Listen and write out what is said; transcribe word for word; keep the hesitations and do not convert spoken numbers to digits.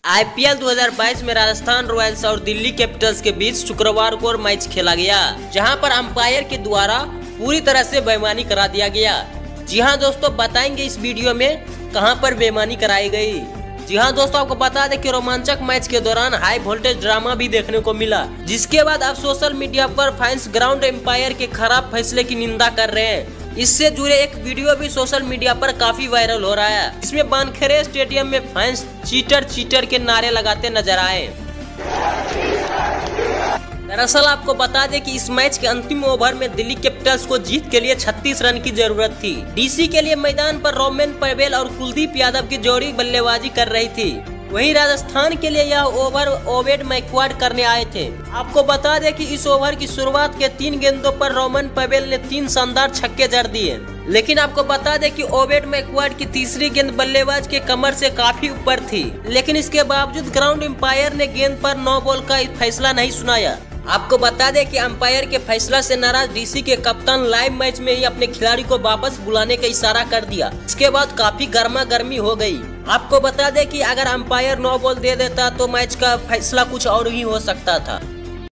IPL दो हज़ार बाईस में राजस्थान रॉयल्स और दिल्ली कैपिटल्स के बीच शुक्रवार को मैच खेला गया, जहां पर अंपायर के द्वारा पूरी तरह से बेईमानी करा दिया गया। जी हां दोस्तों, बताएंगे इस वीडियो में कहां पर बेईमानी कराई गई। जी हां दोस्तों, आपको बता दें कि रोमांचक मैच के दौरान हाई वोल्टेज ड्रामा भी देखने को मिला, जिसके बाद अब सोशल मीडिया पर फैंस ग्राउंड एम्पायर के खराब फैसले की निंदा कर रहे हैं। इससे जुड़े एक वीडियो भी सोशल मीडिया पर काफी वायरल हो रहा है। इसमें वानखेड़े स्टेडियम में फैंस चीटर चीटर के नारे लगाते नजर आए। दरअसल आपको बता दें कि इस मैच के अंतिम ओवर में दिल्ली कैपिटल्स को जीत के लिए छत्तीस रन की जरूरत थी। डीसी के लिए मैदान पर रोमेन पवेल और कुलदीप यादव की जोड़ी बल्लेबाजी कर रही थी। वहीं राजस्थान के लिए यह ओवर ओवेड मैकवार्ड करने आए थे। आपको बता दें कि इस ओवर की शुरुआत के तीन गेंदों पर रोमन पवेल ने तीन शानदार छक्के जड़ दिए, लेकिन आपको बता दें कि ओवेड मैकवार्ड की तीसरी गेंद बल्लेबाज के कमर से काफी ऊपर थी, लेकिन इसके बावजूद ग्राउंड एम्पायर ने गेंद पर नो बॉल का फैसला नहीं सुनाया। आपको बता दें कि अंपायर के फैसला से नाराज डीसी के कप्तान लाइव मैच में ही अपने खिलाड़ी को वापस बुलाने का इशारा कर दिया। इसके बाद काफी गर्मा गर्मी हो गई। आपको बता दें कि अगर अंपायर नो बॉल दे देता तो मैच का फैसला कुछ और ही हो सकता था।